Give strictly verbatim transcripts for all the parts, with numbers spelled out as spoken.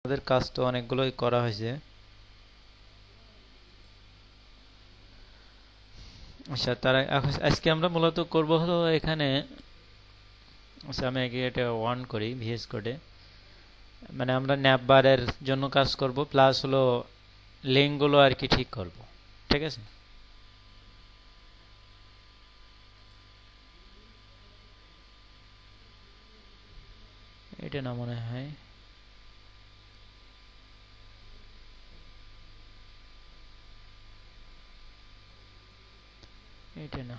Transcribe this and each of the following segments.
আমাদের কাজ তো অনেকগুলোই করা হয়েছে। আচ্ছা, তারা আজকে আমরা মূলত করব হলো এখানে। আচ্ছা, আমি আগে এটা অন করি ভিএস কোডে। মানে আমরা ন্যাপ বারের জন্য কাজ করব, প্লাস হলো লিঙ্কগুলো আর কি ঠিক করব। ঠিক আছে, এটা না মনে হয়। এটা না,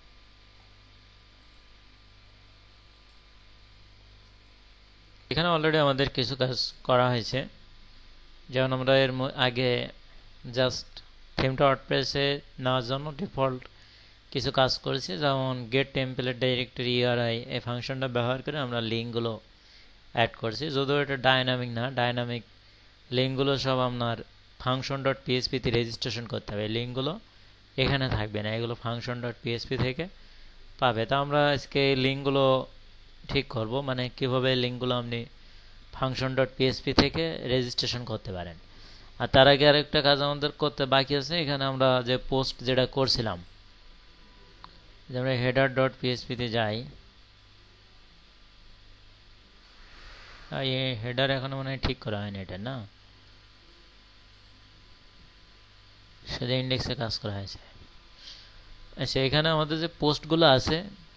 এখানে অলরেডি আমাদের কিছু কাজ করা হয়েছে। যেমন আমরা এর আগে জাস্ট থিমটা ওয়ার্ডপ্রেসে নেওয়ার জন্য ডিফল্ট কিছু কাজ করেছি, যেমন গেট টেমপ্লেট ডাইরেক্টরি ইউআরআই এই ফাংশনটা ব্যবহার করে আমরা লিঙ্কগুলো অ্যাড করছি। যদিও এটা ডায়নামিক না, ডায়নামিক লিঙ্কগুলো সব আপনার ফাংশন ডট পিএসপিতে রেজিস্ট্রেশন করতে হবে। লিঙ্কগুলো এখানে থাকবে না, এগুলো ফাংশন ডট পিএসপি থেকে পাবে। তা আমরা আজকে লিঙ্কগুলো ঠিক করব, মানে কীভাবে লিঙ্কগুলো আপনি ফাংশন ডট পিএসপি থেকে রেজিস্ট্রেশন করতে পারেন। আর তার আগে আরেকটা কাজ আমাদের করতে বাকি আছে। এখানে আমরা যে পোস্ট যেটা করছিলাম, যে আমরা হেডার ডট পিএসপিতে যাই, এই হেডার এখনো মনে হয় ঠিক করা হয়নি, এটা না, সেটা ইন্ডেক্সে কাজ করা হয়েছে। আচ্ছা, এখানে আমাদের যে পোস্টগুলো আছে,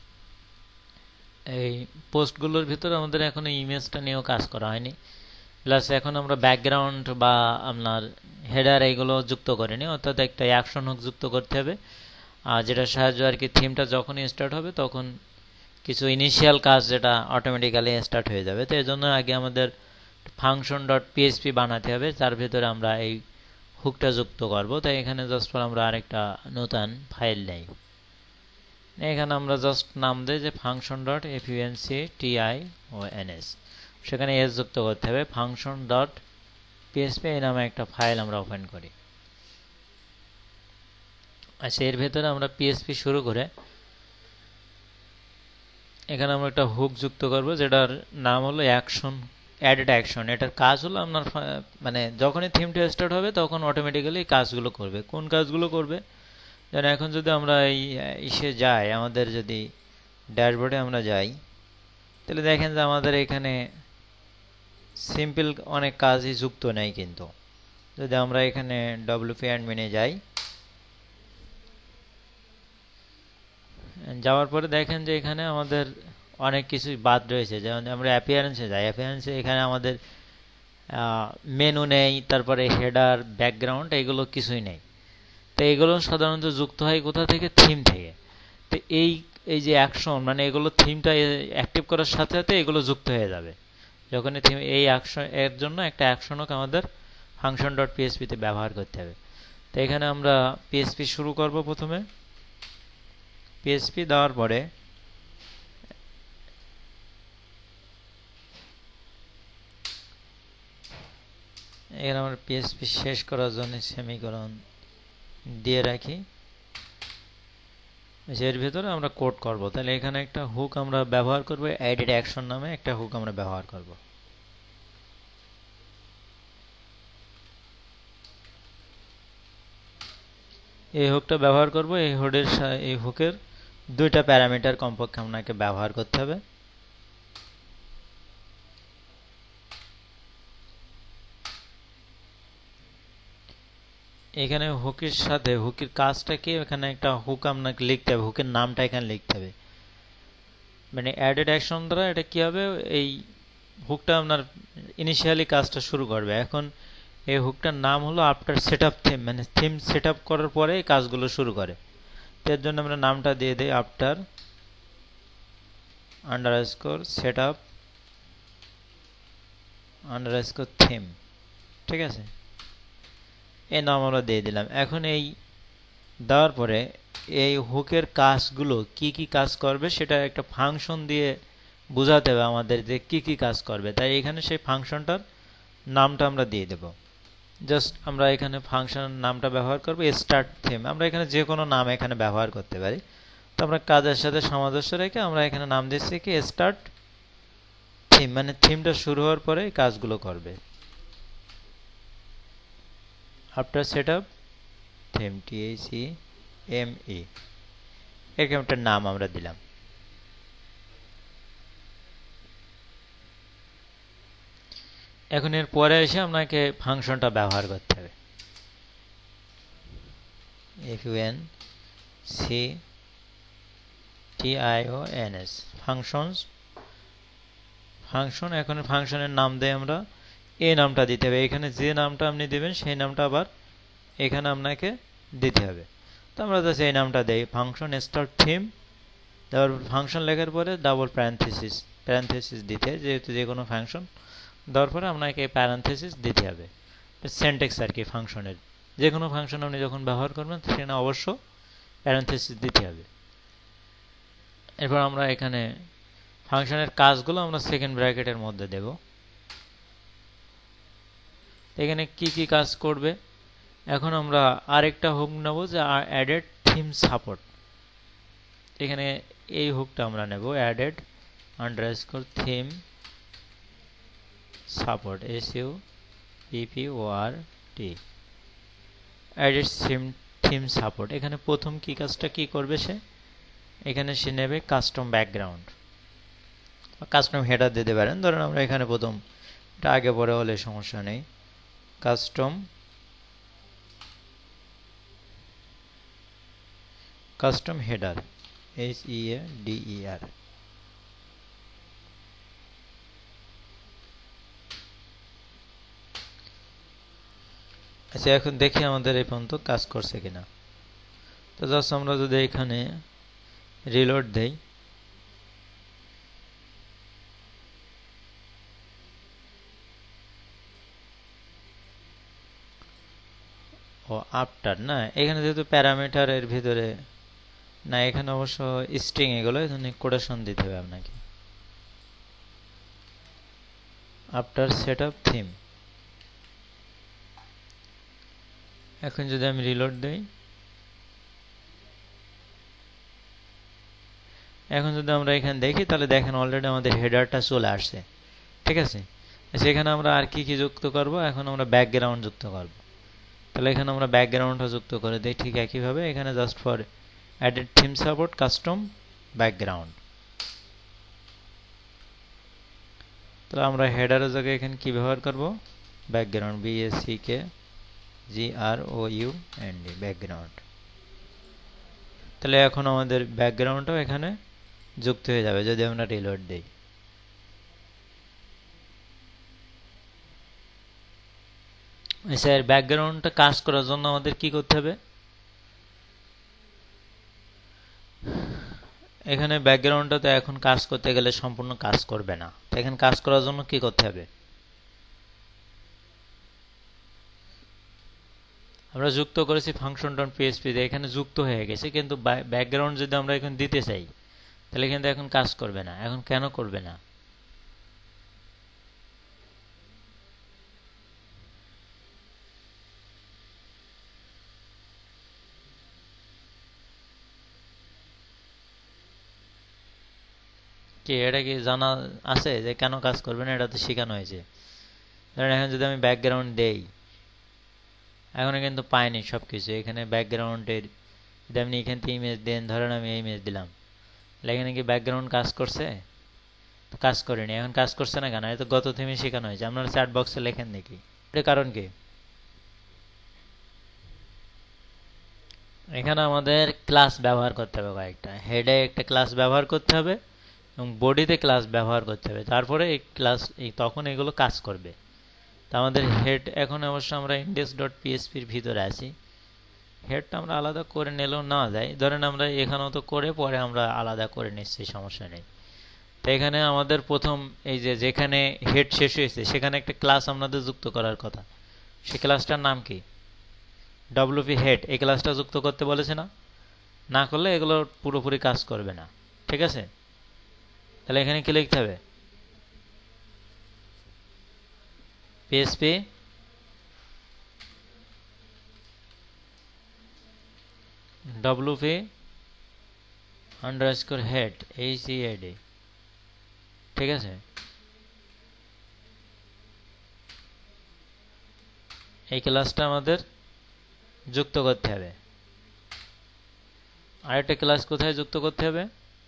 এই পোস্টগুলোর ভিতরে আমাদের এখনো ইমেজটা নিয়েও কাজ করা হয়নি, প্লাস এখন আমরা ব্যাকগ্রাউন্ড বা আপনার হেডার এইগুলো যুক্ত করিনি। অর্থাৎ একটা অ্যাকশন হুক যুক্ত করতে হবে, আর যেটার সাহায্যে আর কি থিমটা যখনই স্টার্ট হবে তখন কিছু ইনিশিয়াল কাজ যেটা অটোমেটিক্যালি স্টার্ট হয়ে যাবে। তো এই জন্য আগে আমাদের ফাংশন ডট পিএসপি বানাতে হবে, তার ভিতরে আমরা এই হুকটা যুক্ত করব। তাই এখানে জাস্ট ফর আমরা আরেকটা নতুন ফাইল নেই, এখানে আমরা জাস্ট নাম দিই যে function dot F U N C T I O N S, সেখানে এস যুক্ত করতে হবে। ফাংশন ডট পিএসপি এই নামে একটা ফাইল আমরা ওপেন করি। আচ্ছা, এর ভেতরে আমরা পিএসপি শুরু করে এখানে আমরা একটা হুক যুক্ত করব, যেটার নাম হলো অ্যাকশন অ্যাডেড অ্যাকশন। এটার কাজ হলো আপনার মানে যখনই থিমটা স্টার্ট হবে তখন অটোমেটিক্যালি কাজগুলো করবে। কোন কাজগুলো করবে, যেন এখন যদি আমরা এই ইসে যাই, আমাদের যদি ড্যাশবোর্ডে আমরা যাই, তাহলে দেখেন যে আমাদের এখানে সিম্পল অনেক কাজই যুক্ত নেই। কিন্তু যদি আমরা এখানে ডব্লিউপি অ্যাডমিনে যাই, যাওয়ার পরে দেখেন যে এখানে আমাদের অনেক কিছুই বাদ রয়েছে। যেমন আমরা অ্যাপিয়ারেন্সে যাই, অ্যাপিয়ারেন্সে এখানে আমাদের মেনু নেই, তারপরে হেডার ব্যাকগ্রাউন্ড এগুলো কিছুই নেই। তো এগুলো সাধারণত যুক্ত হয় কোথা থেকে, থিম থেকে। তো এই এই যে অ্যাকশন, মানে এগুলো থিমটা অ্যাক্টিভ করার সাথে সাথে এগুলো যুক্ত হয়ে যাবে যখনই থিম। এই অ্যাকশন এর জন্য একটা অ্যাকশনও আমাদের ফাংশন ডট পিএসপিতে ব্যবহার করতে হবে। তো এখানে আমরা পিএসপি শুরু করব। প্রথমে পিএসপি দেওয়ার পরে এখানে আমরা পিএসপি শেষ করার জন্য সেমিকোলন দিয়ে রাখি। এর ভিতরে আমরা কোড করব। তাহলে এখানে একটা হুক আমরা ব্যবহার করব, অ্যাডেড অ্যাকশন নামে একটা হুক আমরা ব্যবহার করব। এই হুকটা ব্যবহার করব। এই হুডের এই হুকের দুইটা প্যারামিটার কমপক্ষে আপনাকে ব্যবহার করতে হবে। এখানে হুকের সাথে হুকের কাজটা কি, এখানে একটা হুক আপনাকে লিখতে হবে, হুকের নামটা এখানে লিখতে হবে। মানে অ্যাডেড অ্যাকশন দ্বারা এটা কি হবে, এই হুকটা আপনার ইনিশিয়ালি কাজটা শুরু করবে। এখন এই হুকটার নাম হলো আফটার সেট আপ থিম, মানে থিম সেট আপ করার পরে এই কাজগুলো শুরু করে। এর জন্য আমরা নামটা দিয়ে দিই after underscore set up underscore theme. ঠিক আছে, এই নাম আমরা দিয়ে দিলাম। এখন এই দেওয়ার পরে এই হুকের কাজগুলো কি কি কাজ করবে সেটা একটা ফাংশন দিয়ে বোঝাতে হবে আমাদের যে কি কি কাজ করবে। তাই এখানে সেই ফাংশনটার নামটা আমরা দিয়ে দেব। জাস্ট আমরা এখানে ফাংশন নামটা ব্যবহার করব স্টার্ট থিম। আমরা এখানে যে কোনো নাম এখানে ব্যবহার করতে পারি। তো আমরা কাজের সাথে সামঞ্জস্য রেখে আমরা এখানে নাম দিচ্ছি কি স্টার্ট থিম, মানে থিমটা শুরু হওয়ার পরে কাজগুলো করবে। After set up theme T A C M E এরকম একটা নাম আমরা দিলাম। এখন এর পরে এসে আপনাকে ফাংশনটা ব্যবহার করতে হবে। F U N C T I O N S functions function. এখন ফাংশনের নাম দেই আমরা, এই নামটা দিতে হবে। এখানে যে নামটা আপনি দেবেন সেই নামটা আবার এখানে আপনাকে দিতে হবে। তো আমরা জাস্ট এই নামটা দেই, ফাংশন স্টার্ট থিম। তারপর ফাংশন লেখার পরে ডাবল প্যারেনথেসিস প্যারেনথেসিস দিতে, যেহেতু যে কোনো ফাংশন দেওয়ার পরে আপনাকে প্যারেনথেসিস দিতে হবে। সিনট্যাক্স আর কি ফাংশনের, যে কোনো ফাংশন আপনি যখন ব্যবহার করবেন সেখানে অবশ্য প্যারেনথেসিস দিতে হবে। এরপর আমরা এখানে ফাংশনের কাজগুলো আমরা সেকেন্ড ব্র্যাকেটের মধ্যে দেব। এখানে কি কি কাজ করবে, এখন আমরা আরেকটা হুক নেব যে অ্যাডেড থিম সাপোর্ট। এখানে এই হুকটা আমরা নেব, added underscore theme support, S U P P O R T, added theme theme support. এখানে প্রথম কি কাজটা কি করবে সে, এখানে সে নেবে কাস্টম ব্যাকগ্রাউন্ড, কাস্টম হেডার দিতে পারেন। ধরেন আমরা এখানে প্রথম, এটা আগে পরে হলে সমস্যা নেই, custom custom header, H E A D E R. আচ্ছা, এখন দেখি আমাদের এই পর্যন্ত কাজ করছে কিনা। তো জাস্ট আমরা যদি এখানে রিলোড দেই, ও আফটার না, এখানে যেহেতু প্যারামিটার এর ভিতরে না, এখানে অবশ্য স্ট্রিং এগুলো, এখানে কোটেশন দিতে হবে আপনাকে। আফটার সেট আপ থিম, এখন যদি আমি রিলোড দেই, এখন যদি আমরা এখানে দেখি তাহলে দেখেন অলরেডি আমাদের হেডারটা চলে আসছে। ঠিক আছে, সেখানে আমরা আর কি কি যুক্ত করব, এখন আমরা ব্যাকগ্রাউন্ড যুক্ত করব। তাহলে এখানে আমরা ব্যাকগ্রাউন্ডটা যুক্ত করে দিই ঠিক একইভাবে। এখানে just for added theme support custom background. তাহলে আমরা হেডারের জায়গায় এখানে কি ব্যবহার করব, background, B S C K G R O U N D, background. তাহলে এখন আমাদের ব্যাকগ্রাউন্ডটাও এখানে যুক্ত হয়ে যাবে যদি আমরা রিলোড দিই। স্যার ব্যাকগ্রাউন্ডটা কাজ করার জন্য আমাদের কি করতে হবে, এখানে ব্যাকগ্রাউন্ডটাতে এখন কাজ করতে গেলে সম্পূর্ণ কাজ করবে না। তো এখানে কাজ করার জন্য কি করতে হবে, আমরা যুক্ত করেছি ফাংশন ডট পিএইচপি তে, এখানে যুক্ত হয়ে গেছে, কিন্তু ব্যাকগ্রাউন্ড যদি আমরা এখন দিতে চাই তাহলে কিন্তু এখন কাজ করবে না। এখন কেন করবে না, কি এটা কি জানা আছে যে কেন কাজ করবে না? এটা তো শেখানো হয়েছে। ধরেন এখন যদি আমি ব্যাকগ্রাউন্ড দেই, এখন কিন্তু পাইনি সবকিছু। এখানে ব্যাকগ্রাউন্ডের যদি আপনি এখান থেকে ইমেজ দেন, ধরেন আমি এই ইমেজ দিলাম, এখানে কি ব্যাকগ্রাউন্ড কাজ করছে? কাজ করেনি। এখন কাজ করছে না কেন? এটা গত থিমে শেখানো হয়েছে। আপনারা চ্যাট বক্সে লেখেন দেখি এর কারণ কি। এখানে আমাদের ক্লাস ব্যবহার করতে হবে কয়েকটা, হেডে একটা ক্লাস ব্যবহার করতে হবে এবং বডিতে ক্লাস ব্যবহার করতে হবে, তারপরে এই ক্লাস এই তখন এগুলো কাজ করবে। তা আমাদের হেড, এখন অবশ্য আমরা ইন্ডেক্স ডট পিএসপির ভিতরে আছি, হেডটা আমরা আলাদা করে নিলেও না যায়। ধরেন আমরা এখানেও তো করে পরে আমরা আলাদা করে নিচ্ছি, সমস্যা নেই। তো এখানে আমাদের প্রথম এই যে যেখানে হেড শেষ হয়েছে সেখানে একটা ক্লাস আমাদের যুক্ত করার কথা, সেই ক্লাসটার নাম কি, ডব্লিউপি হেড। এই ক্লাসটা যুক্ত করতে বলেছে না, না করলে এগুলো পুরোপুরি কাজ করবে না। ঠিক আছে, তাহলে এখানে কি লিখতে হবে, PHP W P underscore head, H E A D. ঠিক আছে, এই ক্লাসটা আমাদের যুক্ত করতে হবে। আরেকটা ক্লাস কোথায় যুক্ত করতে হবে?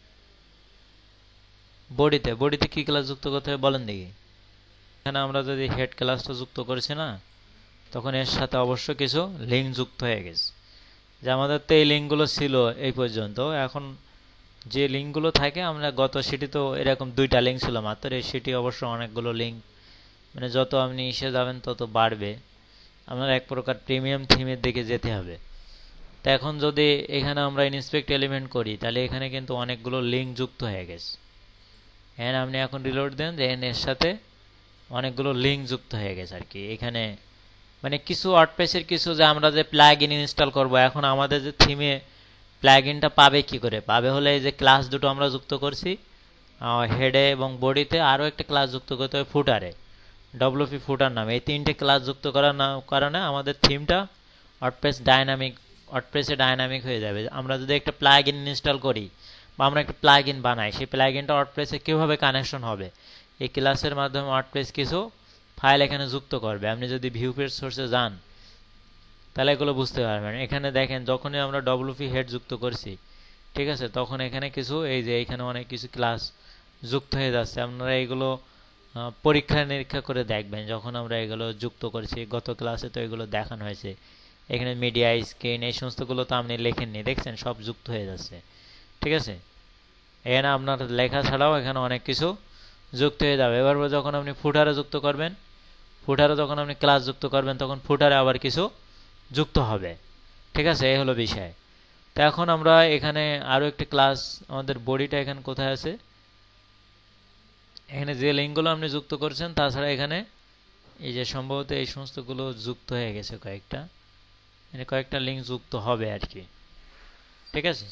বডিতে। বডিতে কি ক্লাস যুক্ত করতে হবে বলেন দেখি। এখানে আমরা যদি হেড ক্লাসটা যুক্ত করেছি না, তখন এর সাথে অবশ্য কিছু লিঙ্ক যুক্ত হয়ে গেছে। যে আমাদের তো এই লিঙ্কগুলো ছিল এই পর্যন্ত, এখন যে লিঙ্কগুলো থাকে, আমরা গত সিটি তো এরকম দুইটা লিঙ্ক ছিল মাত্র, এই সিটি অবশ্য অনেকগুলো লিঙ্ক, মানে যত আপনি এসে যাবেন তত বাড়বে। আপনার এক প্রকার প্রিমিয়াম থিমের দিকে যেতে হবে। তো এখন যদি এখানে আমরা ইন্সপেক্ট এলিমেন্ট করি, তাহলে এখানে কিন্তু অনেকগুলো লিঙ্ক যুক্ত হয়ে গেছে। হ্যাঁ, আপনি এখন রিলোড দেন, যে এর সাথে অনেকগুলো লিঙ্ক যুক্ত হয়ে গেছে আর কি। এখানে মানে কিছু ওয়ার্ডপ্রেসের কিছু যে আমরা যে প্লাগ ইন ইনস্টল করবো, এখন আমাদের যে থিমে প্লাগ ইনটা পাবে কি করে পাবে? হলে এই যে ক্লাস দুটো আমরা যুক্ত করছি হেডে এবং বডিতে, আরও একটা ক্লাস যুক্ত করতে হবে ফুটারে, ডব্লিউপি ফুটার নামে। এই তিনটে ক্লাস যুক্ত করার কারণে আমাদের থিমটা ওয়ার্ডপ্রেস ডাইনামিক ওয়ার্ডপ্রেসে ডাইনামিক হয়ে যাবে। আমরা যদি একটা প্লাগ ইন ইনস্টল করি বা আমরা একটা প্লাগ ইন বানাই, সেই প্লাগ ইনটা ওয়ার্ডপ্রেসে কীভাবে কানেকশন হবে, এই ক্লাসের মাধ্যমে ওয়ার্ডপ্রেস কিছু ফাইল এখানে যুক্ত করবে। আপনি যদি ভিউ পেজ সোর্সে যান তাহলে এগুলো বুঝতে পারবেন। এখানে দেখেন, যখনই আমরা ডব্লিউপি হেড যুক্ত করছি, ঠিক আছে, তখন এখানে কিছু এই যে এখানে অনেক কিছু ক্লাস যুক্ত হয়ে যাচ্ছে। আপনারা এগুলো পরীক্ষা নিরীক্ষা করে দেখবেন যখন আমরা এগুলো যুক্ত করেছি। গত ক্লাসে তো এগুলো দেখানো হয়েছে। এখানে মিডিয়া স্ক্রিন এই সমস্তগুলো তো আপনি লেখেননি, দেখছেন সব যুক্ত হয়ে যাচ্ছে, ঠিক আছে। এখানে আপনার লেখা ছাড়াও এখানে অনেক কিছু যুক্ত হয়ে যাবে। এবার যখন আপনি ফুটারে যুক্ত করবেন, ফুটারে যখন আপনি ক্লাস যুক্ত করবেন, তখন ফুটারে আবার কিছু যুক্ত হবে, ঠিক আছে। এই হলো বিষয়। তো এখন আমরা এখানে আরও একটি ক্লাস, আমাদের বডিটা এখানে কোথায় আছে, এখানে যে লিঙ্কগুলো আপনি যুক্ত করছেন, তাছাড়া এখানে এই যে সম্ভবত এই সমস্তগুলো যুক্ত হয়ে গেছে কয়েকটা, মানে কয়েকটা লিঙ্ক যুক্ত হবে আর কি, ঠিক আছে,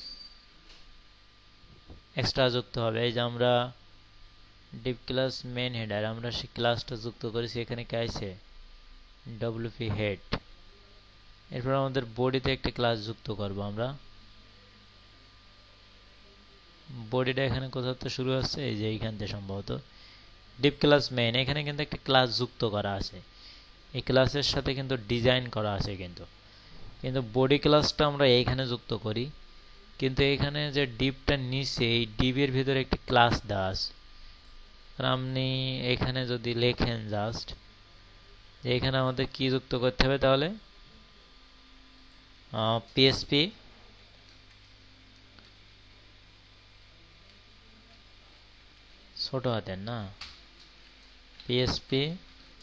এক্সট্রা যুক্ত হবে। এই যে আমরা ডিপ ক্লাস মেন হেডার, আমরা সেই ক্লাসটা যুক্ত করেছি, এখানে কে আছে ডব্লিউপি হেড। এরপর আমাদের বডিতে একটা ক্লাস যুক্ত করব আমরা। বডিটা এখানে কোথাও তো শুরু হচ্ছে, এই যে এইখান থেকে সম্ভবত ডিপ ক্লাস মেন, এখানে কিন্তু একটা ক্লাস যুক্ত করা আছে। এই ক্লাসের সাথে কিন্তু ডিজাইন করা আছে কিন্তু কিন্তু বডি ক্লাসটা আমরা এইখানে যুক্ত করি, কিন্তু এইখানে যে ডিপটা নিচে, এই ডিপের ভিতরে একটি ক্লাস দেওয়া আছে। আপনি এখানে যদি লেখেন জাস্ট যে এখানে আমাদের কি যুক্ত করতে হবে, তাহলে পিএসপি ছোট হাতের না, পিএসপি,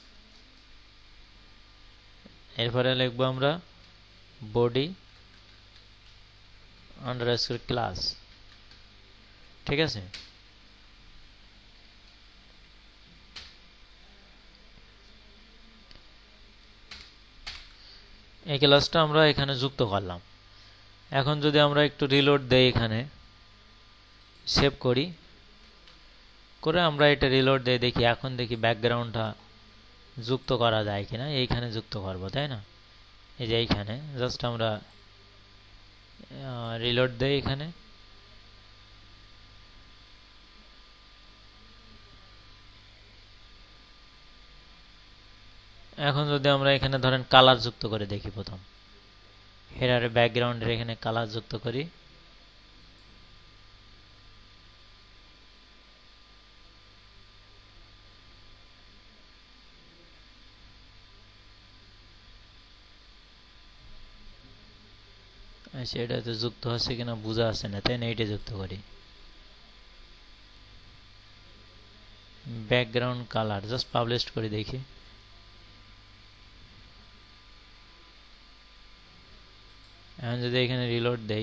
এরপরে লিখবো আমরা বডি আন্ডারস্কোর ক্লাস, ঠিক আছে। এই ক্লাসটা আমরা এখানে যুক্ত করলাম। এখন যদি আমরা একটু রিলোড দেই, এখানে সেভ করি, করে আমরা এটা রিলোড দিয়ে দেখি, এখন দেখি ব্যাকগ্রাউন্ডটা যুক্ত করা যায় কিনা। এইখানে যুক্ত করবো, তাই না? এই যে এইখানে জাস্ট আমরা রিলোড দেই এখানে, এখন যদি আমরা এখানে ধরেন কালার যুক্ত করে দেখি, প্রথম হেডারের ব্যাকগ্রাউন্ডের এখানে কালার যুক্ত করি, আচ্ছা এটা তো যুক্ত হচ্ছে কিনা বোঝা আছে না, তাই না? এটা যুক্ত করি, ব্যাকগ্রাউন্ড কালার জাস্ট পাবলিশ করে দেখি। এখন যদি এখানে রিলোড দেই,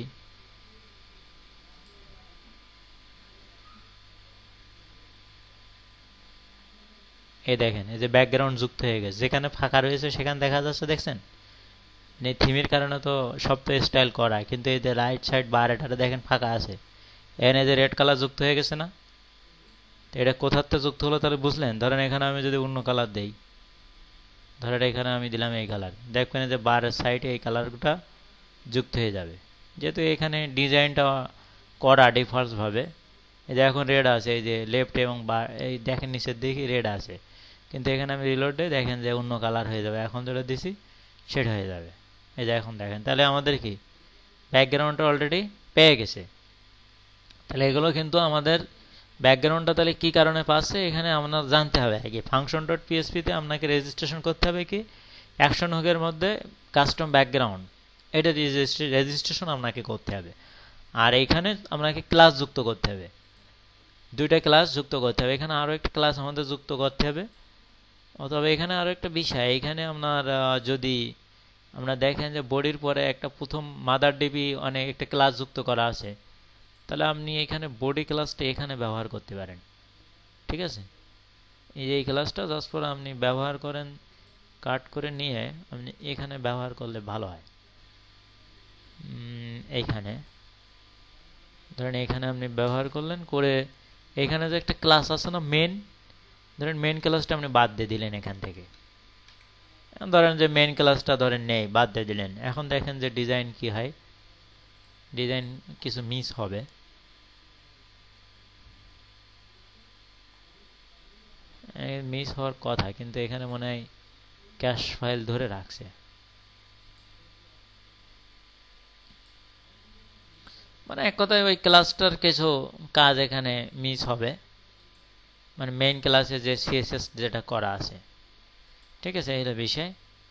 এই দেখেন এই যে ব্যাকগ্রাউন্ড যুক্ত হয়ে গেছে, যেখানে ফাঁকা রয়েছে সেখানে দেখা যাচ্ছে, দেখছেন? এই থিমের কারণে তো সব তো স্টাইল করা, কিন্তু এই যে রাইট সাইড বারেটারে দেখেন ফাঁকা আছে, এখানে যে রেড কালার যুক্ত হয়ে গেছে না, এটা কোথার থেকে যুক্ত হলো তাহলে বুঝলেন? ধরেন এখানে আমি যদি অন্য কালার দেই, ধরেন এখানে আমি দিলাম এই কালার, দেখবেন যে বারের সাইডে এই কালারটা যুক্ত হয়ে যাবে, যেহেতু এখানে ডিজাইনটা করা ডিফল্ট ভাবে। এই যে এখন রেড আছে, এই যে লেফট এবং বা এই দেখেন নিচের দিকে রেড আছে, কিন্তু এখানে আমি রিলোড দিই, দেখেন যে অন্য কালার হয়ে যাবে। এখন যেটা দিছি সেটা হয়ে যাবে, এই যে এখন দেখেন, তাহলে আমাদের কি ব্যাকগ্রাউন্ডটা অলরেডি পেয়ে গেছে। তাহলে এগুলো কিন্তু আমাদের ব্যাকগ্রাউন্ডটা তাহলে কি কারণে পাচ্ছে এখানে আমরা জানতে হবে। আগে ফাংশন ডট পিএসপিতে আপনাকে রেজিস্ট্রেশন করতে হবে কি অ্যাকশন হুকের মধ্যে কাস্টম ব্যাকগ্রাউন্ড, এটা রেজিস্ট্রেশন আপনাকে করতে হবে। আর এইখানে আপনাকে ক্লাস যুক্ত করতে হবে, দুইটা ক্লাস যুক্ত করতে হবে। এখানে আরও একটা ক্লাস আমাদের যুক্ত করতে হবে। অথবা এখানে আরও একটা বিষয়, এখানে আপনার যদি আমরা দেখেন যে বডির পরে একটা প্রথম মাদার ডিবি অনেক একটা ক্লাস যুক্ত করা আছে, তাহলে আপনি এখানে বডি ক্লাসটা এখানে ব্যবহার করতে পারেন। ঠিক আছে, এই যে এই ক্লাসটা জাস্ট পরে আপনি ব্যবহার করেন, কাট করে নিয়ে আপনি এখানে ব্যবহার করলে ভালো হয়। এইখানে ধরেন এখানে আপনি ব্যবহার করলেন করে, এখানে যে একটা ক্লাস আছে না মেন, ধরেন মেন ক্লাসটা আপনি বাদ দিয়ে দিলেন এখান থেকে। ধরেন যে মেন ক্লাসটা ধরেন নেই, বাদ দিয়ে দিলেন। এখন দেখেন যে ডিজাইন কি হয়, ডিজাইন কিছু মিস হবে। মিস হওয়ার কথা, কিন্তু এখানে মনে হয় ক্যাশ ফাইল ধরে রাখছে। মানে এক কথায় ওই ক্লাসটার কিছু কাজ এখানে মিস হবে, মানে মেইন ক্লাসে যে সিএসএস যেটা করা আছে। ঠিক আছে, এটা বিষয়।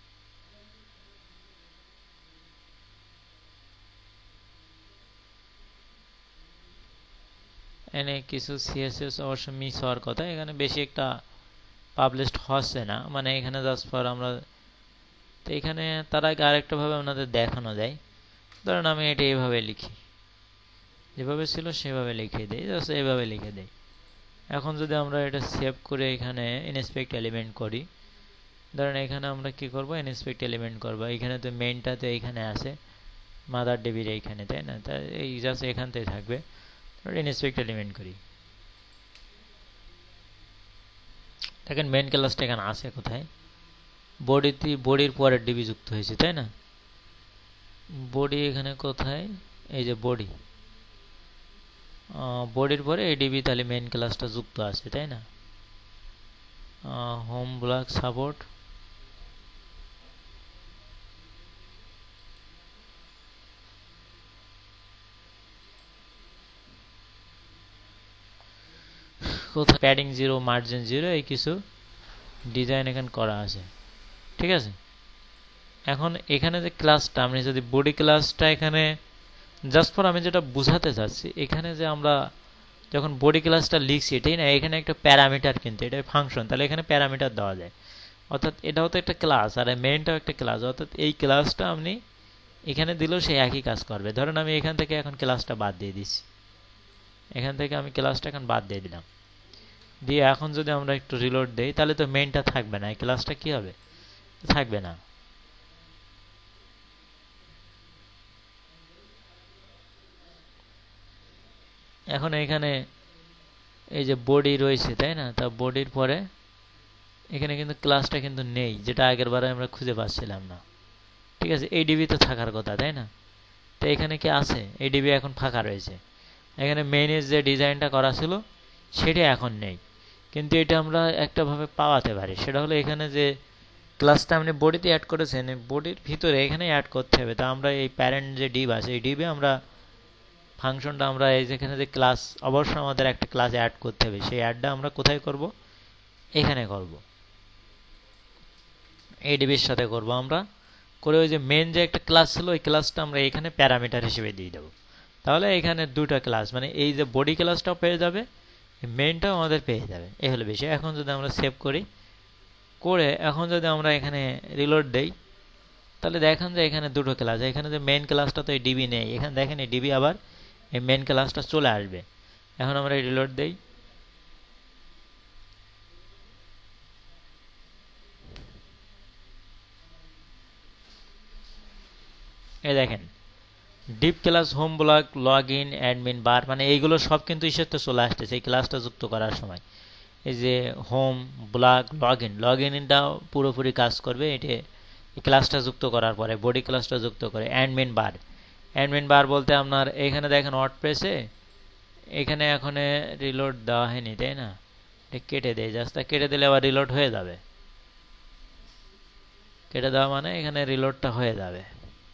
এনে কিছু সিএসএস অবশ্য মিস হওয়ার কথা, এখানে বেশি একটা পাবলিশড হচ্ছে না, মানে এখানে জাস্ট ফর আমরা তো এখানে তার আগে আরেকটা ভাবে আপনাদের দেখানো যায়। ধরেন আমি এটা এইভাবে লিখি, যেভাবে ছিল সেভাবে লিখে দিই, জাস্ট এইভাবে লিখে দিই। এখন যদি আমরা এটা সেভ করে এখানে ইনস্পেক্ট এলিমেন্ট করি, ধরেন এখানে আমরা কি করব, ইনস্পেক্ট এলিমেন্ট করব। এখানে তো মেইনটাতে এইখানে আছে মাদার ডিবির এইখানে, তাই না? তাই এই জাস্ট এখানতেই থাকবে। ইনস্পেক্ট এলিমেন্ট করি, দেখেন মেইন ক্লাসটা এখানে আছে কোথায়, বডিতে, বডির পরের ডিবি যুক্ত হয়েছে, তাই না? বডি এখানে কোথায়, এই যে বডি, বডির পরে এই ডিবি, তাহলে মেইন ক্লাসটা যুক্ত আছে, তাই না? হোম ব্লক সাপোর্ট, কোথায় প্যাডিং জিরো, মার্জিন জিরো, এই কিছু ডিজাইন এখানে করা আছে। ঠিক আছে, এখন এখানে যে ক্লাসটা, আমি যদি বডি ক্লাসটা এখানে জাস্ট ফর আমি যেটা বুঝাতে চাচ্ছি, এখানে যে আমরা যখন বডি ক্লাসটা লিখছি, এটাই না, এখানে একটা প্যারামিটার, কিন্তু এটা ফাংশন, তাহলে এখানে প্যারামিটার দেওয়া যায়। অর্থাৎ এটাও তো একটা ক্লাস, আর মেইনটাও একটা ক্লাস। অর্থাৎ এই ক্লাসটা আপনি এখানে দিলেও সে একই কাজ করবে। ধরেন আমি এখান থেকে এখন ক্লাসটা বাদ দিয়ে দিচ্ছি, এখান থেকে আমি ক্লাসটা এখন বাদ দিয়ে দিলাম, দিয়ে এখন যদি আমরা একটু রিলোড দেই, তাহলে তো মেইনটা থাকবে না, এই ক্লাসটা কি হবে, থাকবে না। এখন এখানে এই যে বডি রয়েছে, তাই না? তা বডির পরে এখানে কিন্তু ক্লাসটা কিন্তু নেই, যেটা আগের বারে আমরা খুঁজে পাচ্ছিলাম না। ঠিক আছে, এই ডিবি তো থাকার কথা, তাই না? তো এখানে কি আছে, এই ডিবি এখন ফাঁকা রয়েছে। এখানে মেইনের যে ডিজাইনটা করা ছিল সেটা এখন নেই, কিন্তু এটা আমরা একটা ভাবে পাওয়াতে পারি। সেটা হলো এখানে যে ক্লাসটা আপনি বডিতে অ্যাড করেছেন, বডির ভিতরে এখানে অ্যাড করতে হবে। তা আমরা এই প্যারেন্ট যে ডিব আছে, এই ডিবে আমরা ফাংশনটা, আমরা এই যেখানে যে ক্লাস, অবশ্যই আমাদের একটা ক্লাস অ্যাড করতে হবে। সেই অ্যাডটা আমরা কোথায় করব, এখানে করব, এই ডিবির সাথে করব আমরা। করে ওই যে মেন যে একটা ক্লাস ছিল, ওই ক্লাসটা আমরা এখানে প্যারামিটার হিসেবে দিয়ে দেবো। তাহলে এখানে দুটো ক্লাস, মানে এই যে বডি ক্লাসটাও পেয়ে যাবে, মেইনটাও আমাদের পেয়ে যাবে। এই হলো বিষয়। এখন যদি আমরা সেভ করি, করে এখন যদি আমরা এখানে রিলোড দেই, তাহলে দেখেন যে এখানে দুটো ক্লাস, এখানে যে মেইন ক্লাসটা তো এই ডিবি নেই, এখানে দেখেন এই ডিবি আবার এই মেইন ক্লাসটা চলে আসবে। এখন আমরা রিলোড দেই, এই দেখেন div class, home block, log in, admin bar, মানে এইগুলো সব কিন্তু ইসেতে চলে আসতেছে এই ক্লাসটা যুক্ত করার সময়। এই যে home block, log in, log ইনটাও পুরোপুরি কাজ করবে এটা এই ক্লাসটা যুক্ত করার পরে, বডি ক্লাসটা যুক্ত করে। অ্যাডমিন বার, অ্যাডমিন বার বলতে আপনার এখানে দেখেন ওয়ার্ডপ্রেসে এখানে এখন রিলোড দেওয়া হয়নি, তাই না? এটা কেটে দেয়, জাস্ট কেটে দিলে আবার রিলোড হয়ে যাবে। কেটে দেওয়া মানে এখানে রিলোডটা হয়ে যাবে।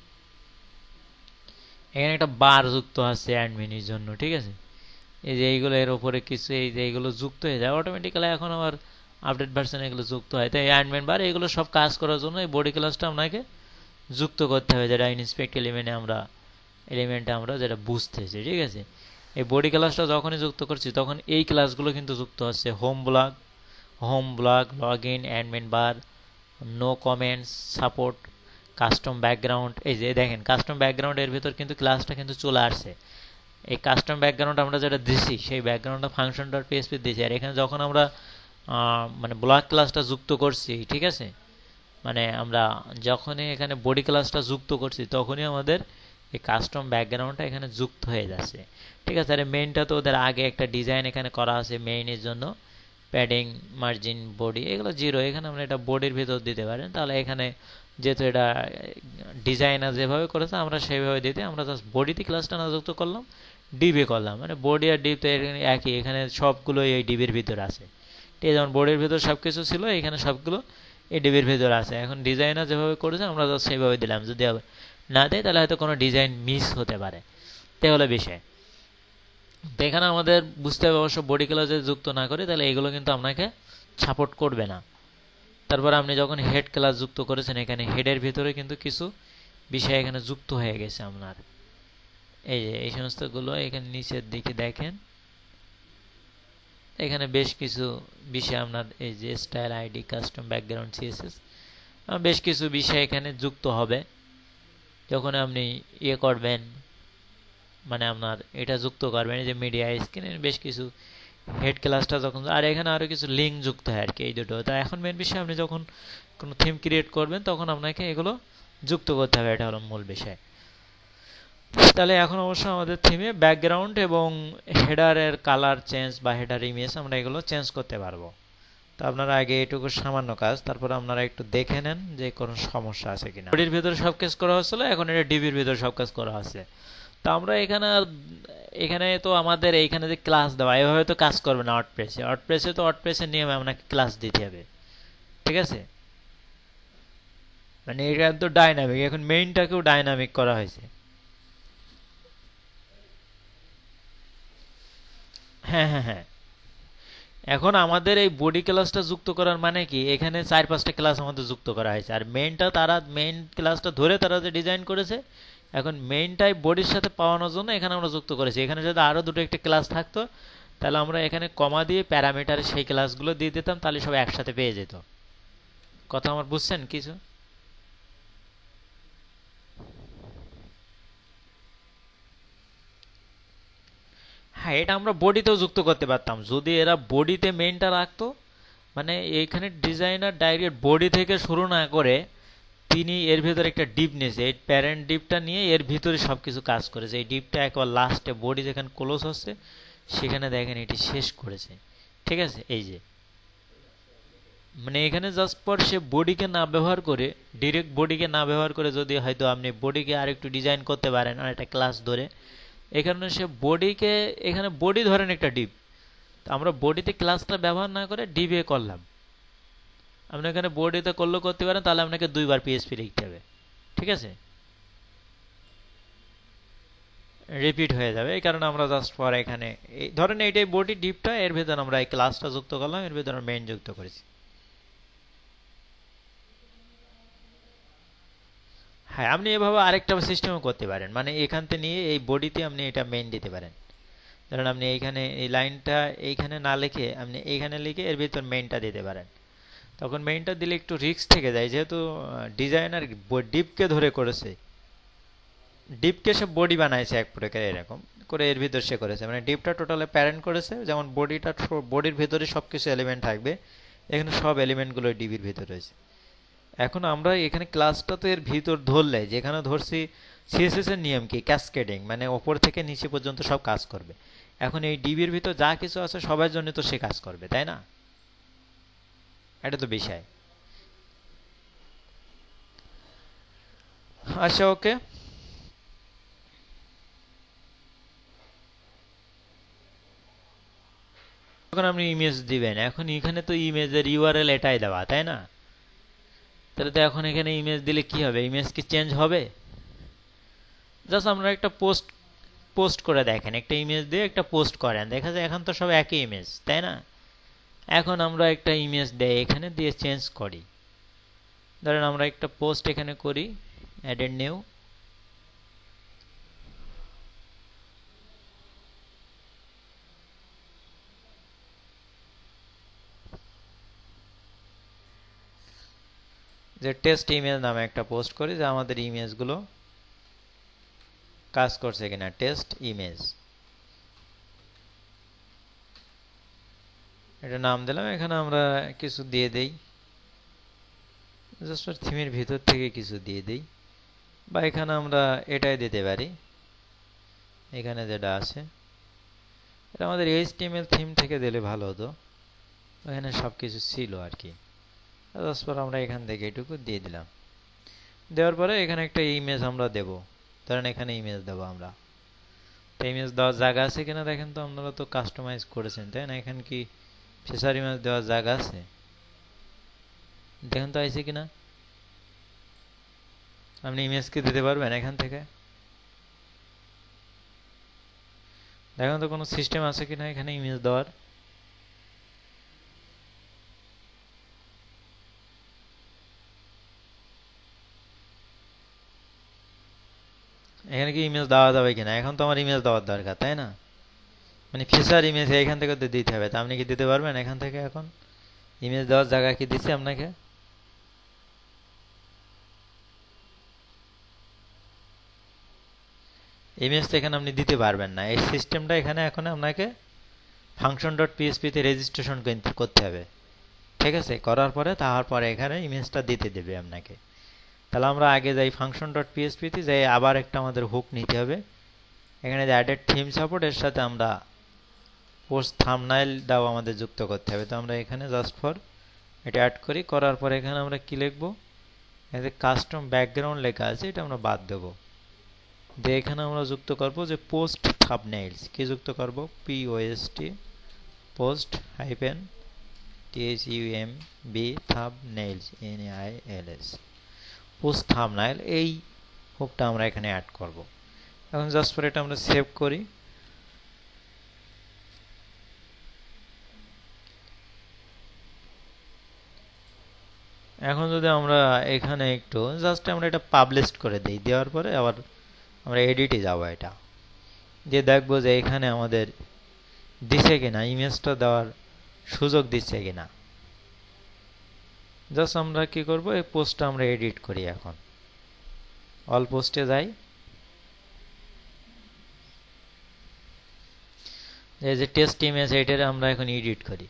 এখানে একটা বার যুক্ত আছে অ্যাডমিনের জন্য, ঠিক আছে। এই যে এইগুলো এর উপরে কিছু এই যে এইগুলো যুক্ত হয়ে যায় অটোমেটিক্যালি, এখন আবার আপডেট ভার্সন এগুলো যুক্ত হয়। তাই অ্যাডমিন বার এগুলো সব কাজ করার জন্য এই বডি ক্লাসটা আপনাকে যুক্ত করতে হবে, যেটা ইনস্পেক্ট এলিমেন্টে আমরা এলিমেন্টে আমরা যেটা বুঝতেছি, ঠিক আছে। এই বডি ক্লাসটা যখনই যুক্ত করছি তখন এই ক্লাসগুলো কিন্তু যুক্ত হচ্ছে, home blog, home blog, log in, admin bar, no comments, support, custom background. এই যে দেখেন কাস্টম ব্যাকগ্রাউন্ড এর ভিতর কিন্তু ক্লাসটা কিন্তু চলে আসছে। এই কাস্টম ব্যাকগ্রাউন্ড আমরা যেটা দিছি সেই ব্যাকগ্রাউন্ডটা ফাংশন ডট পিএসপি দিয়েছি। আর এখানে যখন আমরা মানে ব্লক ক্লাসটা যুক্ত করছি, ঠিক আছে, মানে আমরা যখনই এখানে বডি ক্লাসটা যুক্ত করছি তখনই আমাদের এই কাস্টম ব্যাকগ্রাউন্ডটা এখানে যুক্ত হয়ে যাচ্ছে, ঠিক আছে। আর মেইনটা তো ওদের আগে একটা ডিজাইন এখানে করা আছে মেইনের জন্য, প্যাডিং, মার্জিন, বডি এগুলো জিরো। এখানে আমরা এটা বডির ভিতর দিতে পারেন, তাহলে এখানে যেহেতু এটা ডিজাইনার যেভাবে করেছে আমরা সেইভাবে দিতে, আমরা জাস্ট বডিতে ক্লাসটা না যুক্ত করলাম, ডিবে করলাম, মানে বডি আর ডিপ তো একই, এখানে সবগুলো এই ডিবির ভিতরে আছে, ঠিক আছে। যেমন বডির ভিতর সব কিছু ছিল, এখানে সবগুলো এই ডিবির ভিতরে আছে। এখন ডিজাইনার যেভাবে করেছে আমরা জাস্ট সেইভাবে দিলাম, যদি না দেয় তাহলে হয়তো কোনো ডিজাইন মিস হতে পারে, তাই হলো বিষয়। তো এখানে আমাদের বুঝতে হবে অবশ্য বডি ক্লাস যদি যুক্ত না করি তাহলে এগুলো কিন্তু আপনাকে সাপোর্ট করবে না। তারপর আপনি যখন হেড ক্লাস যুক্ত করেছেন এখানে হেডের ভিতরে কিন্তু কিছু বিষয় এখানে যুক্ত হয়ে গেছে আপনার, এই যে এই সমস্তগুলো এখানে নিচের দিকে দেখেন, এখানে বেশ কিছু বিষয় আপনার এই যে style, ID, custom background, CSS, বেশ কিছু বিষয় এখানে যুক্ত হবে যখন আপনি ইয়ে করবেন, মানে আপনার এটা যুক্ত করবেন। এই যে মিডিয়া স্ক্রিনের বেশ কিছু হেড ক্লাসটা যখন, আর এখানে আরও কিছু লিঙ্ক যুক্ত হয় আর কি, এই দুটো। তো এখন মেন বিষয় আপনি যখন কোনো থিম ক্রিয়েট করবেন তখন আপনাকে এগুলো যুক্ত করতে হবে, এটা হলো মূল বিষয়। তাহলে এখন অবশ্য আমাদের থিমে ব্যাকগ্রাউন্ড এবং হেডারের কালার চেঞ্জ বা হেডার ইমেজ আমরা এগুলো চেঞ্জ করতে পারবো। তো আপনারা আগে এটুকু সামান্য কাজ, তারপর আপনারা একটু দেখে নেন যে কোনো সমস্যা আছে কিনা। বডির ভিতরে সব কাজ করা হচ্ছিল, এখন এটা ডিবির ভিতরে সব কাজ করা আছে। তো আমরা এখানে এখানে তো আমাদের এইখানে যে ক্লাস দেওয়া এভাবে তো কাজ করবে না ওয়ার্ডপ্রেসে। ওয়ার্ডপ্রেসে তো ওয়ার্ডপ্রেসের নিয়মে আপনাকে ক্লাস দিতে হবে, ঠিক আছে। মানে এটা তো ডাইনামিক, এখন মেইনটাকেও ডাইনামিক করা হয়েছে। হ্যাঁ হ্যাঁ হ্যাঁ এখন আমাদের এই বডি ক্লাসটা যুক্ত করার মানে কি, এখানে চার পাঁচটা ক্লাস আমাদের যুক্ত করা হয়েছে। আর মেইনটা তারা মেইন ক্লাসটা ধরে তারা যে ডিজাইন করেছে, এখন মেইনটাই বডির সাথে পাওয়ানোর জন্য এখানে আমরা যুক্ত করেছি। এখানে যদি আরও দুটো একটা ক্লাস থাকতো তাহলে আমরা এখানে কমা দিয়ে প্যারামিটারে সেই ক্লাসগুলো দিয়ে দিতাম, তাহলে সব একসাথে পেয়ে যেত। কথা আমার বুঝছেন কিছু? হ্যাঁ এটা আমরা বডিতেও যুক্ত করতে পারতাম যদি এরা বডিতে মেইনটা রাখতো, মানে এইখানে ডিজাইনার ডাইরেক্ট বডি থেকে শুরু না করে তিনি এর ভিতরে একটা ডিপ নিয়েছে, এই প্যারেন্ট ডিপটা নিয়ে এর ভিতরে সব কিছু কাজ করেছে। এই ডিপটা একবার লাস্টে বডি যেখানে ক্লোজ হচ্ছে সেখানে দেখেন এটি শেষ করেছে, ঠিক আছে। এই যে মানে এখানে জাস্ট পর সে বডিকে না ব্যবহার করে, ডিরেক্ট বডিকে না ব্যবহার করে যদি হয়তো আপনি বডিকে আর একটু ডিজাইন করতে পারেন আর একটা ক্লাস ধরে, এখানে সে বডিকে এখানে বডি ধরেন একটা ডিপ, আমরা বডিতে ক্লাসটা ব্যবহার না করে ডিবে করলাম। আপনি এখানে বডিতে করলেও করতে পারেন, তাহলে আপনাকে দুইবার পিএসপি লিখতে হবে, ঠিক আছে, রিপিট হয়ে যাবে। এই কারণে আমরা জাস্ট পর এখানে এই ধরেন এইটাই বডি ডিপটা, এর ভিতরে আমরা এই ক্লাসটা যুক্ত করলাম, এর ভিতরে মেইন যুক্ত করেছি। হ্যাঁ আপনি এভাবে আরেকটা সিস্টেমও করতে পারেন, মানে এখান থেকে নিয়ে এই বডিতে আপনি এটা মেইন দিতে পারেন। ধরেন আপনি এইখানে এই লাইনটা এইখানে না লিখে আপনি এইখানে লিখে এর ভিতর মেইনটা দিতে পারেন। তখন মেইনটা দিলে একটু রিস্ক থেকে যায়, যেহেতু ডিজাইনার ডিপকে ধরে করেছে, ডিপকে সে বডি বানাইছে এক প্রকার এরকম করে এর ভিতর সে করেছে, মানে ডিপটা টোটালে প্যারেন্ট করেছে, যেমন বডিটা বডির ভিতরে সব কিছু এলিমেন্ট থাকবে, এখানে সব এলিমেন্টগুলো ডিবির ভিতর রয়েছে। এখন আমরা এখানে ক্লাসটা তো এর ভিতর ধরলে, যেখানে ধরছি সিএসএস এর নিয়ম কি ক্যাসকেডিং, মানে ওপর থেকে নিচে পর্যন্ত সব কাজ করবে। এখন এই ডিবির ভিতর যা কিছু আছে সবার জন্য তো সে কাজ করবে, তাই না? এটা তো বিষয়। আচ্ছা ওকে, এখন আপনি ইমেজ দিবেন, এখন এখানে তো ইমেজের ইউআরএল এটাই দেওয়া, তাই না? তাহলে তো এখন এখানে ইমেজ দিলে কি হবে, ইমেজ কি চেঞ্জ হবে? জাস্ট আমরা একটা পোস্ট পোস্ট করে দেখেন, একটা ইমেজ দিয়ে একটা পোস্ট করেন, দেখা যায় এখন তো সব একই ইমেজ, তাই না? এখন আমরা একটা ইমেজ দেই এখানে দিয়ে চেঞ্জ করি, ধরেন আমরা একটা পোস্ট এখানে করি, অ্যাডেড নিউ, যে টেস্ট ইমেজ নামে একটা পোস্ট করি, যে আমাদের ইমেজগুলো কাজ করছে কিনা, টেস্ট ইমেজ, এটা নাম দিলাম। এখানে আমরা কিছু দিয়ে দেই, জাস্ট থিমের ভিতর থেকে কিছু দিয়ে দেই, বা এখানে আমরা এটাই দিতে পারি, এখানে যেটা আছে এটা আমাদের এইচটিএমএল থিম থেকে দিলে ভালো হতো, এখানে সব কিছু ছিল আর কি। তারপর আমরা এখান থেকে এটুকু দিয়ে দিলাম, দেওয়ার পরে এখানে একটা ইমেজ আমরা দেব, ধরেন এখানে ইমেজ দেবো আমরা। তো ইমেজ দেওয়ার জায়গা আছে কিনা দেখেন তো, আপনারা তো কাস্টমাইজ করেছেন তাই না? এখানে কি ফিচার ইমেজ দেওয়ার জায়গা আছে? দেখেন তো আছে কিনা, আপনি ইমেজ কি দিতে পারবেন এখান থেকে? দেখেন তো কোনো সিস্টেম আছে কিনা এখানে ইমেজ দেওয়ার। এখানে কি ইমেজ দেওয়া যাবে কিনা? এখন তো আমার ইমেজ দেওয়ার দরকার, তাই না? মানে ফিচার ইমেজ এখান থেকে তো দিতে হবে, তা আপনি কি দিতে পারবেন এখান থেকে? এখন ইমেজ দেওয়ার জায়গা কি দিচ্ছে আপনাকে? ইমেজ তো এখানে আপনি দিতে পারবেন না, এই সিস্টেমটা এখানে এখন আপনাকে ফাংশন ডট পিএসপি তে রেজিস্ট্রেশন করতে হবে, ঠিক আছে? করার পরে তারপরে এখানে ইমেজটা দিতে দেবে আপনাকে। তাহলে আমরা আগে যাই ফাংশন ডট পিএসপি তে, যাই আবার একটা আমাদের হুক নিতে হবে, এখানে যে অ্যাডেড থিম সাপোর্ট, এর সাথে আমরা পোস্ট থাম্বনেইল দাও আমাদের যুক্ত করতে হবে। তো আমরা এখানে জাস্ট ফর এটা অ্যাড করি, করার পরে এখানে আমরা কি লিখবো, এই যে কাস্টম ব্যাকগ্রাউন্ড লেখা আছে এটা আমরা বাদ দেব, দিয়ে এখানে আমরা যুক্ত করব যে পোস্ট থাম্বনেইলস, কি যুক্ত করব, P O S T post hyphen T H U M B thumbnails N I L S, post thumbnail, এই হুকটা আমরা এখানে অ্যাড করব। এখন জাস্ট ফর এটা আমরা সেভ করি, এখন যদি আমরা এখানে একটু জাস্ট আমরা এটা পাবলিশ করে দিই, দেওয়ার পরে আবার আমরা এডিটে যাব, এটা দিয়ে দেখবো যে এখানে আমাদের দিছে কিনা, ইমেজটা দেওয়ার সুযোগ দিচ্ছে কিনা। জাস্ট আমরা কি করব, এই পোস্টটা আমরা এডিট করি, এখন অল পোস্টে যাই, এই যে টেস্ট ইমেজ এটারে আমরা এখন এডিট করি।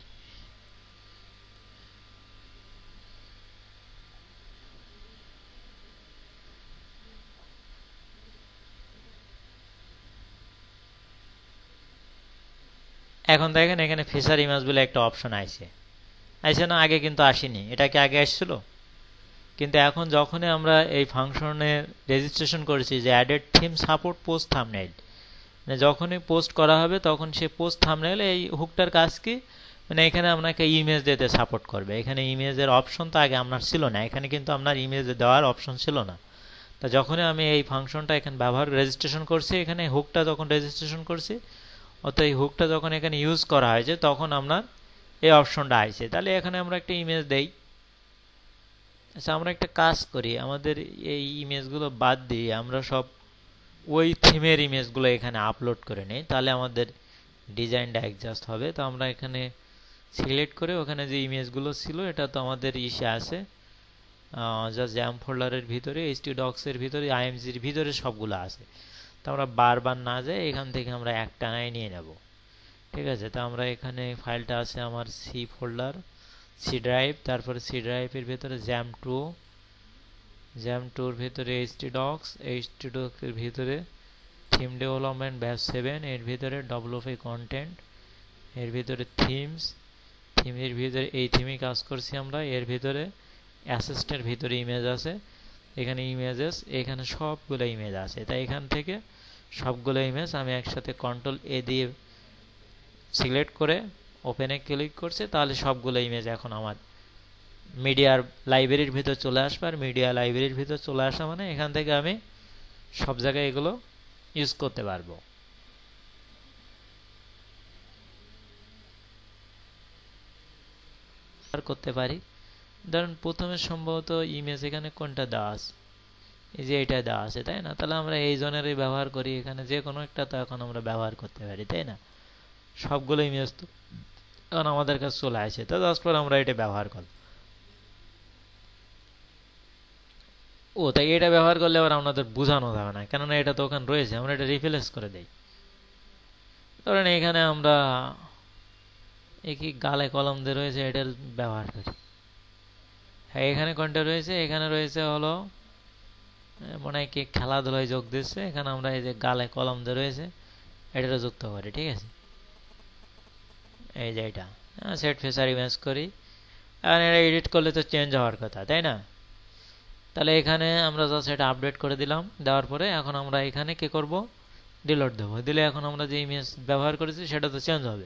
এখন দেখেন এখানে ফিচার ইমেজ বলে একটা অপশন আইছে, আইছে না? আগে কিন্তু আসেনি, এটা কি আগে আসছিল? কিন্তু এখন যখনই আমরা এই ফাংশনে রেজিস্ট্রেশন করেছি যে added theme support post thumbnail, মানে যখনই পোস্ট করা হবে তখন সে পোস্ট থাম্বনেইল এই হুকটার কাজ কি, মানে এখানে আপনাকে ইমেজ দিতে সাপোর্ট করবে। এখানে ইমেজের অপশন তো আগে আপনার ছিল না, এখানে কিন্তু আপনার ইমেজ দেওয়ার অপশন ছিল না। তা যখনই আমি এই ফাংশনটা এখানে ব্যবহার রেজিস্ট্রেশন করছি, এখানে হুকটা যখন রেজিস্ট্রেশন করছি, অর্থাৎ এই হুকটা যখন এখানে ইউজ করা হয়েছে তখন আপনার এই অপশনটা আইছে। তাহলে এখানে আমরা একটা ইমেজ দেই। আচ্ছা, আমরা একটা কাজ করি, আমাদের এই ইমেজগুলো বাদ দিয়ে আমরা সব ওই থিমের ইমেজগুলো এখানে আপলোড করে নিই, তাহলে আমাদের ডিজাইনটা অ্যাডজাস্ট হবে। তো আমরা এখানে সিলেক্ট করে ওখানে যে ইমেজগুলো ছিল এটা তো আমাদের ইসে আছে, জাস্ট জ্যাম ফোল্ডারের ভিতরে, এইচটি ডক্সের ভিতরে, আইএমজির ভিতরে সবগুলো আছে। তো আমরা বারবার না যাই, এখান থেকে আমরা একটানায় নিয়ে নেব, ঠিক আছে? তো আমরা এখানে ফাইলটা আছে আমার সি ফোল্ডার, সি ড্রাইভ, তারপরে সি ড্রাইভের ভিতরে জ্যাম টু, জ্যাম টুর ভিতরে এইচটি ডক্স, এইচটি ডক্সের ভিতরে থিম ডেভেলপমেন্ট ব্যাচ সেভেন, এর ভিতরে ডব্লিউপি কন্টেন্ট, এর ভিতরে থিমস, থিমের ভিতরে এই থিমে কাজ করছি আমরা, এর ভিতরে অ্যাসিস্টের ভিতরে ইমেজ আছে, এখানে ইমেজেস, এখানে সবগুলো ইমেজ আছে। তাই এখান থেকে সবগুলো ইমেজ আমি একসাথে কন্ট্রোল এ দিয়ে সিলেক্ট করে ওপেনে ক্লিক করছি, তাহলে সবগুলো ইমেজ এখন আমার মিডিয়ার লাইব্রেরির ভিতর চলে আসবে। আর মিডিয়া লাইব্রেরির ভিতর চলে আসা মানে এখান থেকে আমি সব জায়গায় এগুলো ইউজ করতে পারবো। আর করতে পারি, ধরুন প্রথমে সম্ভবত ইমেজ এখানে কোনটা দেওয়া আছে, এই যে এটা দেওয়া আছে তাই না, তাহলে আমরা এই জনেরই ব্যবহার করি, এখানে যে কোনো একটা তো এখন আমরা ব্যবহার করতে পারি তাই না, সবগুলো ইমেজ তো এখন আমাদের কাছে চলে আসে, তো জাস্ট পর আমরা এটা ব্যবহার করব। ও তাই এটা ব্যবহার করলে আবার আমাদের বোঝানো যাবে না, কেননা এটা তো ওখানে রয়েছে, আমরা এটা রিপ্লেস করে দেই। ধরেন এখানে আমরা একই গালে কলম দিয়ে রয়েছে এটার ব্যবহার করি। হ্যাঁ এখানে কোনটা রয়েছে, এখানে রয়েছে হলো মনে হয় কি খেলাধুলায় যোগ দিচ্ছে, এখানে আমরা এই যে গালে কলম দিয়ে রয়েছে এটারও যুক্ত করি, ঠিক আছে। এই যে এটা সেট ফিচার ইমেজ করি, আর এটা এডিট করলে তো চেঞ্জ হওয়ার কথা তাই না, তাহলে এখানে আমরা জাস্ট এটা আপডেট করে দিলাম, দেওয়ার পরে এখন আমরা এখানে কি করব, ডিলিট দেবো, দিলে এখন আমরা যে ইমেজ ব্যবহার করেছি সেটা তো চেঞ্জ হবে।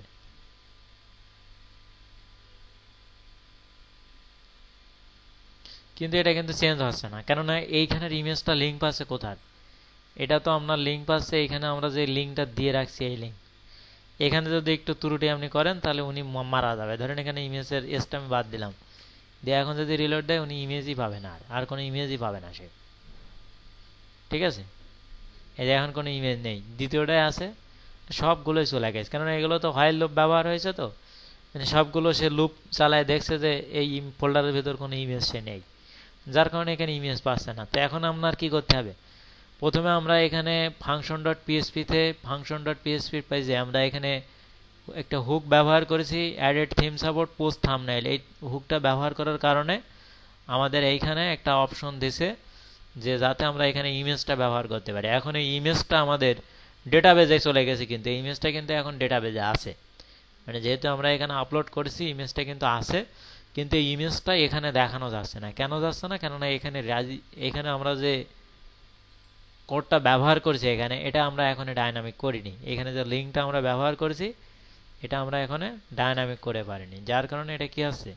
কিন্তু এটা কিন্তু চেঞ্জ হচ্ছে না, কেননা এইখানের ইমেজটা লিঙ্ক পাচ্ছে কোথায়, এটা তো আপনার লিঙ্ক পাচ্ছে এইখানে, আমরা যে লিঙ্কটা দিয়ে রাখছি এই লিঙ্ক, এখানে যদি একটু ত্রুটি আপনি করেন তাহলে উনি মারা যাবে। ধরেন এখানে ইমেজের এসটা আমি বাদ দিলাম, দিয়ে এখন যদি রিলোড দেয় উনি ইমেজই পাবে না, আর কোনো ইমেজই পাবে না সে, ঠিক আছে। এই যে এখন কোনো ইমেজ নেই, দ্বিতীয়টায় আছে, সবগুলোই চলে গেছে, কেননা এগুলো তো হোয়াইল লুপ ব্যবহার হয়েছে, তো মানে সবগুলো সে লুপ চালায় দেখছে যে এই ফোল্ডারের ভিতর কোনো ইমেজ সে নেই, যার কারণে এখানে ইমেজ পাচ্ছে না। তো এখন আপনার কি করতে হবে, প্রথমে আমরা এখানে ফাংশন ডট পিএসপিতে ফাংশন ডট পিএসপির পেজে আমরা এখানে একটা হুক ব্যবহার করেছি, added theme support post thumbnail, এই হুকটা ব্যবহার করার কারণে আমাদের এইখানে একটা অপশন দিছে যে যাতে আমরা এখানে ইমেজটা ব্যবহার করতে পারি। এখন এই ইমেজটা আমাদের ডেটাবেজে চলে গেছে, কিন্তু এই ইমেজটা কিন্তু এখন ডেটাবেজে আছে, মানে যেহেতু আমরা এখানে আপলোড করেছি ইমেজটা কিন্তু আছে, কিন্তু এই ইমেজটা এখানে দেখানো যাচ্ছে না। কেন যাচ্ছে না, কেননা এখানে এখানে আমরা যে কোডটা ব্যবহার করছি এখানে, এটা আমরা এখানে ডাইনামিক করিনি, এখানে যে লিঙ্কটা আমরা ব্যবহার করেছি এটা আমরা এখানে ডাইনামিক করে পারিনি, যার কারণে এটা কি আছে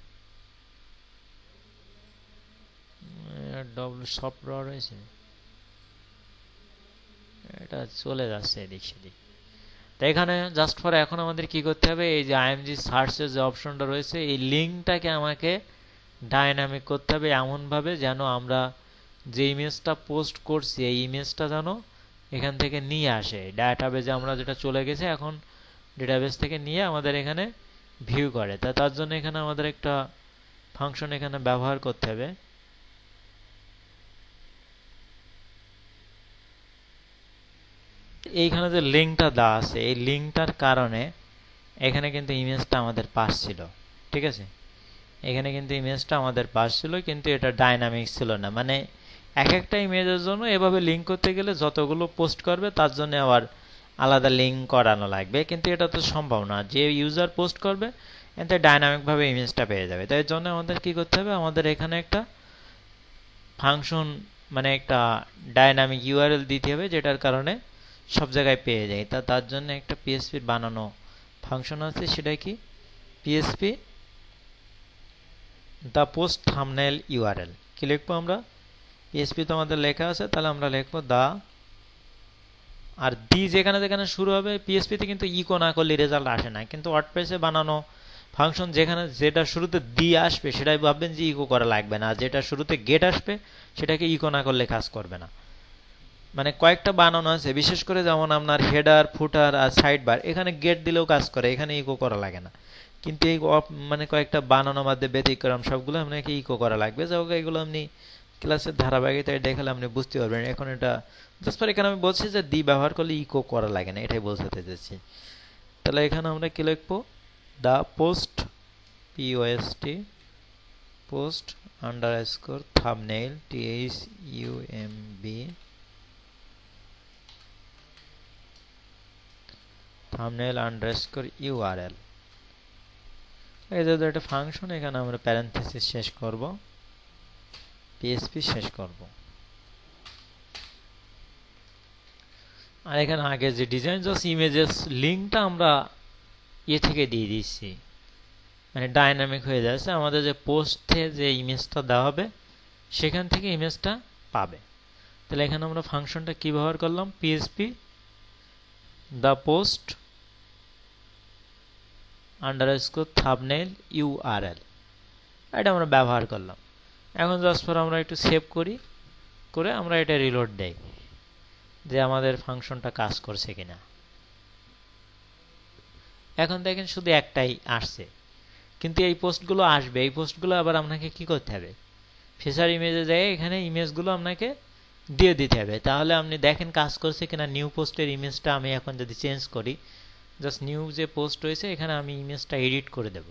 ডব্লিউ সফট র রয়েছে, এটা চলে যাচ্ছে এদিক সেদিক। তো এখানে জাস্ট ফর এখন আমাদের কি করতে হবে, এই যে আইএমজি সার্চের যে অপশনটা রয়েছে এই লিঙ্কটাকে আমাকে ডাইনামিক করতে হবে এমনভাবে যেন আমরা যে ইমেজটা পোস্ট করছি এই ইমেজটা যেন এখান থেকে নিয়ে আসে ডাটাবেজে, আমরা যেটা চলে গেছে এখন ডেটাবেস থেকে নিয়ে আমাদের এখানে ভিউ করে। তা তার জন্য এখানে আমাদের একটা ফাংশন এখানে ব্যবহার করতে হবে, এইখানে যে লিঙ্কটা দেওয়া আছে এই লিঙ্কটার কারণে এখানে কিন্তু ইমেজটা আমাদের পাস ছিল, ঠিক আছে, এখানে কিন্তু ইমেজটা আমাদের পাস ছিল, কিন্তু এটা ডাইনামিক ছিল না, মানে এক একটা ইমেজের জন্য এভাবে লিঙ্ক করতে গেলে যতগুলো পোস্ট করবে তার জন্য আবার আলাদা লিঙ্ক করানো লাগবে, কিন্তু এটা তো সম্ভব না, যে ইউজার পোস্ট করবে এতে ডাইনামিকভাবে ইমেজটা পেয়ে যাবে। তাই জন্য আমাদের কি করতে হবে, আমাদের এখানে একটা ফাংশন মানে একটা ডাইনামিক ইউআরএল দিতে হবে যেটার কারণে সব জায়গায় পেয়ে যায়। তা তার জন্য একটা পিএসপির বানানো ফাংশন আছে, সেটা কি PSP the post thumbnail URL. কি লিখবো আমরা, পিএসপি তো আমাদের লেখা আছে, তাহলে আমরা লিখবো দা, আর দি যেখানে যেখানে শুরু হবে পিএসপিতে কিন্তু ইকো না করলে রেজাল্ট আসে না, কিন্তু ওয়ার্ডপ্রেসে বানানো ফাংশন যেখানে যেটা শুরুতে দি আসবে সেটাই ভাববেন যে ইকো করা লাগবে না, আর যেটা শুরুতে গেট আসবে সেটাকে ইকো না করলে কাজ করবে না। মানে কয়েকটা বানানো আছে, বিশেষ করে যেমন আপনার হেডার ফুটার আর সাইড বার, এখানে গেট দিলেও কাজ করে, এখানে ইকো করা লাগে না, কিন্তু এই মানে কয়েকটা বানানো মধ্যে ব্যতিক্রম সবগুলো আপনাকে ইকো করা লাগবে। যাও এগুলো আপনি ক্লাসের ধারাবাহিকতায় দেখালে আপনি বুঝতে পারবেন। এখন এটা জাস্ট পর এখানে আমি বলছি যে দি ব্যবহার করলে ইকো করা লাগে না, এটাই বোঝাতে চাইছি। তাহলে এখানে আমরা কি লিখবো, the post POST post underscore thumbnail TH UMB thumbnail underscore URL, এই যে একটা ফাংশন, এখানে আমরা প্যারেনথেসিস শেষ করব, পিএসপি শেষ করব, আর এখানে আগে যে ডিজাইন জাস্ট ইমেজেস লিঙ্কটা আমরা ইয়ে থেকে দিয়ে দিচ্ছি, মানে ডাইনামিক হয়ে যাচ্ছে, আমাদের যে পোস্টে যে ইমেজটা দেওয়া হবে সেখান থেকে ইমেজটা পাবে। তাহলে এখানে আমরা ফাংশনটা কি ব্যবহার করলাম, PHP the post underscore thumbnail URL, এটা আমরা ব্যবহার করলাম। এখন জাস্ট ফর আমরা একটু সেভ করি, করে আমরা এটা রিলোড দেই যে আমাদের ফাংশনটা কাজ করছে কিনা। এখন দেখেন শুধু একটাই আসছে, কিন্তু এই পোস্টগুলো আসবে, এই পোস্টগুলো আবার আপনাকে কি করতে হবে, ফিচার ইমেজে যায় এখানে ইমেজগুলো আপনাকে দিয়ে দিতে হবে, তাহলে আপনি দেখেন কাজ করছে কিনা। নিউ পোস্টের ইমেজটা আমি এখন যদি চেঞ্জ করি, জাস্ট নিউ যে পোস্ট হয়েছে এখানে আমি ইমেজটা এডিট করে দেব।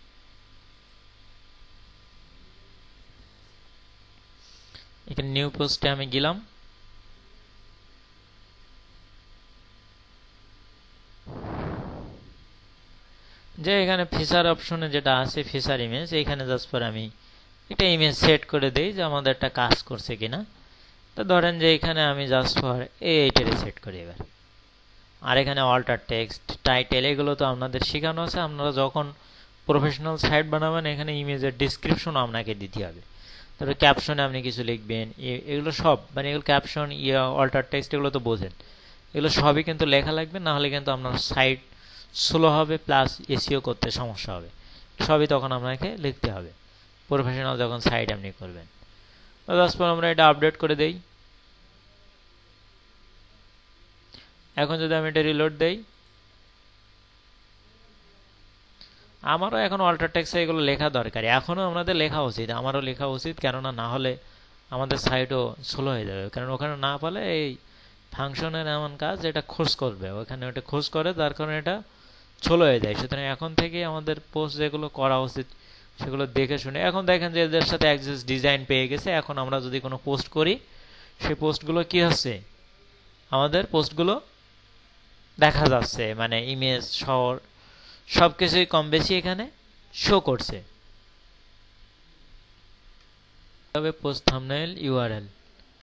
এখানে নিউ পোস্টে আমি গেলাম, যে এখানে ফিচার অপশনে যেটা আছে ফিচার ইমেজ, এখানে জাস্ট পর আমি একটা ইমেজ সেট করে দেই যে আমাদের একটা কাজ করছে কিনা। তো ধরেন যে এখানে আমি জাস্ট ফর এইটারে সেট করি এবার। আর এখানে অল্টার টেক্সট, টাইটেল, এগুলো তো আপনাদের শেখানো আছে। আপনারা যখন প্রফেশনাল সাইট বানাবেন এখানে ইমেজের ডিসক্রিপশন আপনাকে দিতে হবে, তারপরে ক্যাপশনে আপনি কিছু লিখবেন, এগুলো সব মানে এগুলো ক্যাপশন, ইয়া অল্টার টেক্সট, এগুলো তো বোঝেন, এগুলো সবই কিন্তু লেখা লাগবে, না হলে কিন্তু আপনার সাইট স্লো হবে, প্লাস এসিও করতে সমস্যা হবে। সবই তখন আপনাকে লিখতে হবে প্রফেশনাল যখন সাইট আপনি করবেন। জাস্ট পর আমরা এটা আপডেট করে দেই। এখন যদি আমি এটা রিলোড দেই, আমারও এখন অল্টার টেক্সটে এগুলো লেখা দরকার, এখনও আমাদের লেখা উচিত, আমারও লেখা উচিত, কেননা না হলে আমাদের সাইটও স্লো হয়ে যাবে। কারণ ওখানে না পেলে এই ফাংশনের এমন কাজ এটা খোঁজ করবে, ওখানে ওটা খোঁজ করে, তার কারণে এটা স্লো হয়ে যায়। সুতরাং এখন থেকে আমাদের পোস্ট যেগুলো করা উচিত সেগুলো দেখে শুনে। এখন দেখেন যে এদের সাথে অ্যাক্সেস ডিজাইন পেয়ে গেছে, এখন আমরা যদি কোনো পোস্ট করি সেই পোস্টগুলো কি হচ্ছে, আমাদের পোস্টগুলো দেখা যাচ্ছে, মানে ইমেজ শহর সব কিছুই কম বেশি এখানে শো করছে। তবে পোস্ট থাম্বনেইল ইউআরএল